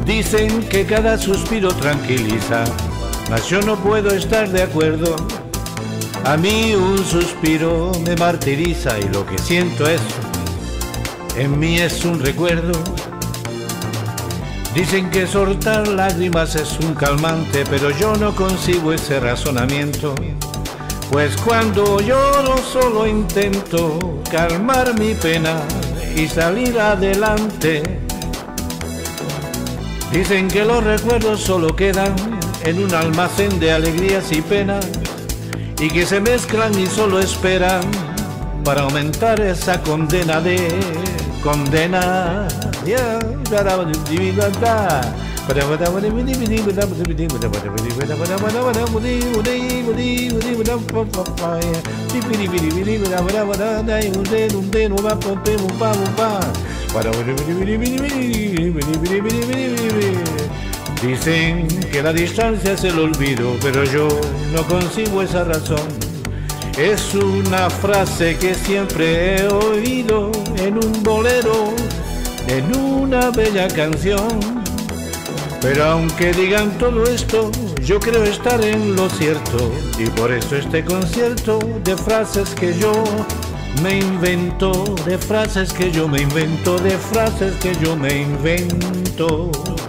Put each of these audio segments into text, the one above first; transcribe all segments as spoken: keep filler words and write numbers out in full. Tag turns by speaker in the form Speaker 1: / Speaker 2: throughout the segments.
Speaker 1: Dicen que cada suspiro tranquiliza, mas yo no puedo estar de acuerdo. A mí un suspiro me martiriza y lo que siento es, en mí es un recuerdo. Dicen que soltar lágrimas es un calmante, pero yo no concibo ese razonamiento. Pues cuando lloro solo intento calmar mi pena y salir adelante. Dicen que los recuerdos solo quedan en un almacén de alegrías y penas y que se mezclan y solo esperan para aumentar esa condena de condena. Yeah. Dicen que la distancia es el olvido, pero yo no concibo esa razón. Es una frase que siempre he oído en un bolero, en una bella canción. Pero aunque digan todo esto, yo creo estar en lo cierto, y por eso este concierto de frases que yo me invento, de frases que yo me invento, de frases que yo me invento.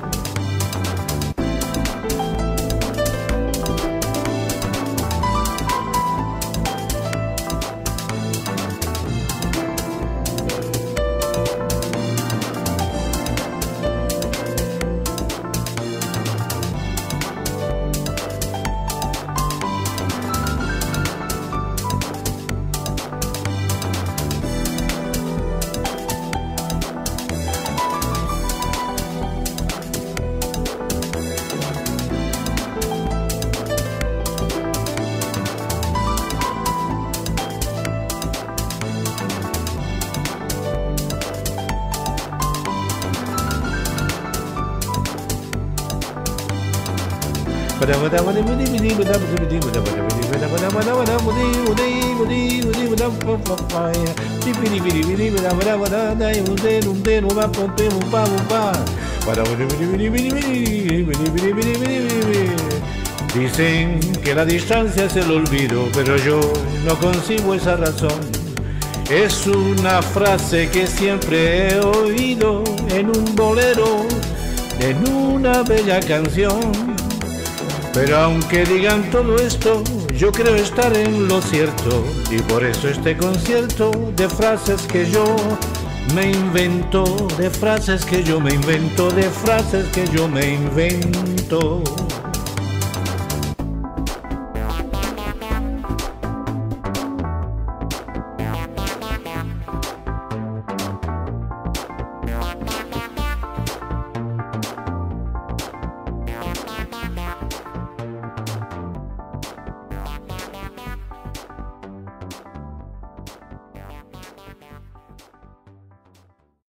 Speaker 1: Dicen que la distancia es el olvido, pero yo no concibo esa razón. Es una frase que siempre he oído en un bolero, en una bella canción. Pero aunque digan todo esto, yo creo estar en lo cierto, y por eso este concierto de frases que yo me invento, de frases que yo me invento, de frases que yo me invento.